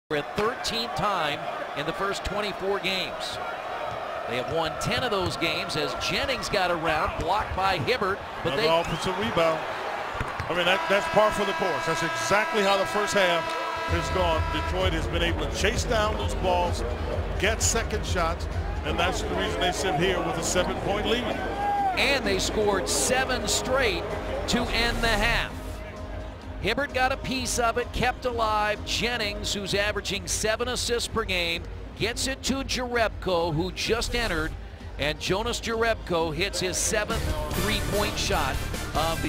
A 13th time in the first 24 games. They have won 10 of those games as Jennings got around, blocked by Hibbert. But they offensive rebound. I mean, that's par for the course. That's exactly how the first half has gone. Detroit has been able to chase down those balls, get second shots, and that's the reason they sit here with a 7-point lead. And they scored 7 straight to end the half. Hibbert got a piece of it, kept alive. Jennings, who's averaging 7 assists per game, gets it to Jerebko, who just entered, and Jonas Jerebko hits his 7th three-point shot of the